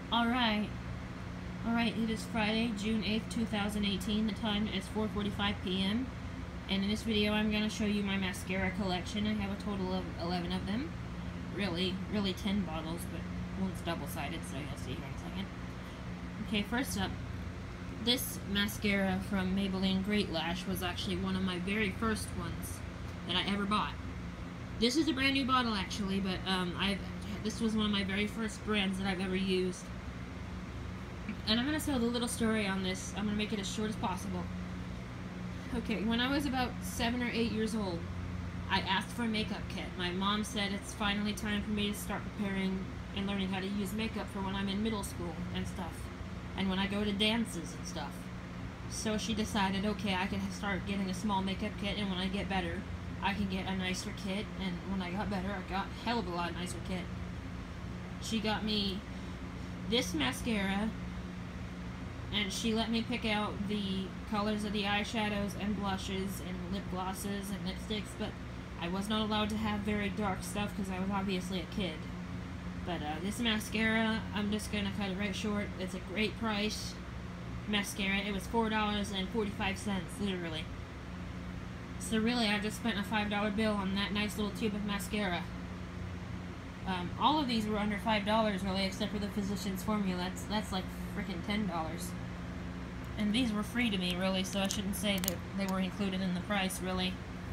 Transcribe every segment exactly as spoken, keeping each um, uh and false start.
Alright. Alright, it is Friday, June eighth, two thousand eighteen. The time is four forty-five p m And in this video, I'm going to show you my mascara collection. I have a total of eleven of them. Really, really ten bottles, but one's double-sided, so you'll see here in a second. Okay, first up, this mascara from Maybelline Great Lash was actually one of my very first ones that I ever bought. This is a brand new bottle, actually, but um, I've this was one of my very first brands that I've ever used. And I'm going to tell the little story on this. I'm going to make it as short as possible. Okay, when I was about seven or eight years old, I asked for a makeup kit. My mom said it's finally time for me to start preparing and learning how to use makeup for when I'm in middle school and stuff. And when I go to dances and stuff. So she decided, okay, I can start getting a small makeup kit, and when I get better, I can get a nicer kit. And when I got better, I got a hell of a lot nicer kit. She got me this mascara, and she let me pick out the colors of the eyeshadows and blushes and lip glosses and lipsticks, but I was not allowed to have very dark stuff because I was obviously a kid. But uh, this mascara, I'm just going to cut it right short. It's a great price mascara. It was four dollars and forty-five cents, literally. So really, I just spent a five dollar bill on that nice little tube of mascara. Um, all of these were under five dollars, really, except for the Physicians Formula. That's, that's like freaking ten dollars. And these were free to me, really, so I shouldn't say that they were included in the price, really.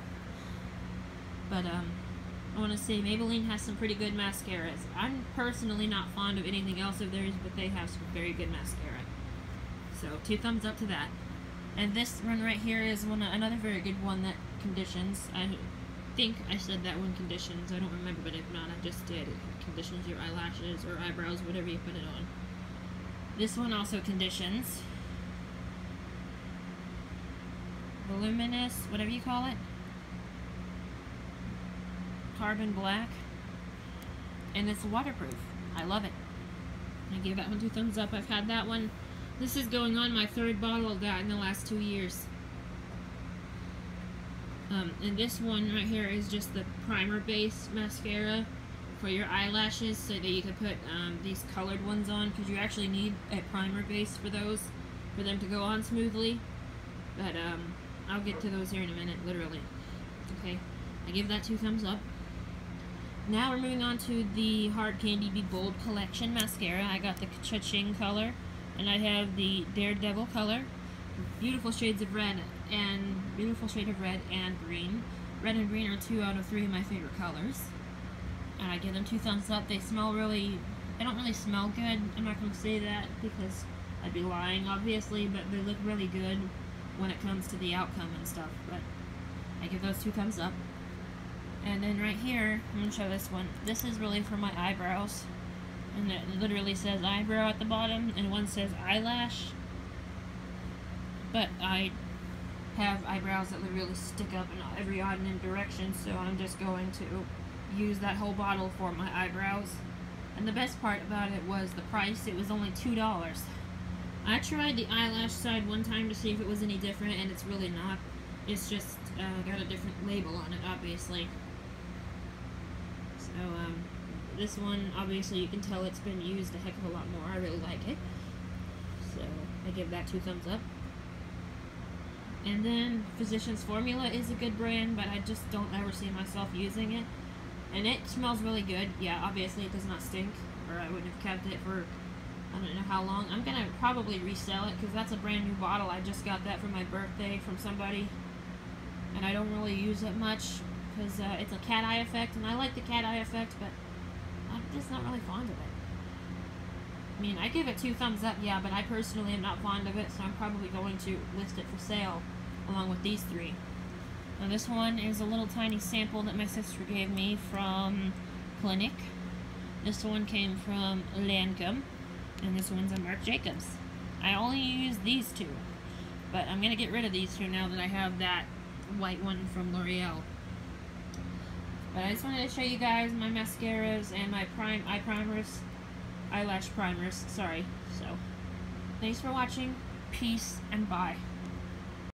But, um, I want to say Maybelline has some pretty good mascaras. I'm personally not fond of anything else of theirs, but they have some very good mascara. So, two thumbs up to that. And this one right here is one another very good one that conditions. I think I said that one conditions. I don't remember, but if not, I just did. It conditions your eyelashes or eyebrows, whatever you put it on. This one also conditions. Voluminous, whatever you call it. Carbon black. And it's waterproof. I love it. I gave that one two thumbs up. I've had that one. This is going on my third bottle of that in the last two years. Um, and this one right here is just the primer base mascara for your eyelashes, so that you can put um, these colored ones on, because you actually need a primer base for those, for them to go on smoothly. But um, I'll get to those here in a minute, literally. Okay, I give that two thumbs up. Now we're moving on to the Hard Candy Be Bold Collection mascara. I got the Cha-Ching color, and I have the Daredevil color. Beautiful shades of red, and beautiful shade of red and green. Red and green are two out of three of my favorite colors. And I give them two thumbs up. They smell really, they don't really smell good. I'm not going to say that because I'd be lying, obviously, but they look really good when it comes to the outcome and stuff. But I give those two thumbs up. And then right here, I'm going to show this one. This is really for my eyebrows. And it literally says eyebrow at the bottom, and one says eyelash. But I have eyebrows that really stick up in every odd and end direction, so I'm just going to use that whole bottle for my eyebrows. And the best part about it was the price. It was only two dollars. I tried the eyelash side one time to see if it was any different, and it's really not. It's just uh, got a different label on it, obviously. So, um, this one, obviously, you can tell it's been used a heck of a lot more. I really like it. So, I give that two thumbs up. And then, Physicians Formula is a good brand, but I just don't ever see myself using it. And it smells really good. Yeah, obviously it does not stink, or I wouldn't have kept it for I don't know how long. I'm going to probably resell it, because that's a brand new bottle. I just got that for my birthday from somebody. And I don't really use it much, because uh, it's a cat eye effect, and I like the cat eye effect, but I'm just not really fond of it. I mean, I give it two thumbs up, yeah, but I personally am not fond of it, so I'm probably going to list it for sale, along with these three. Now this one is a little tiny sample that my sister gave me from Clinique. This one came from Lancome, and this one's a Marc Jacobs. I only use these two, but I'm going to get rid of these two now that I have that white one from L'Oreal. But I just wanted to show you guys my mascaras and my prime eye primers, eyelash primers, sorry. So, thanks for watching, peace, and bye.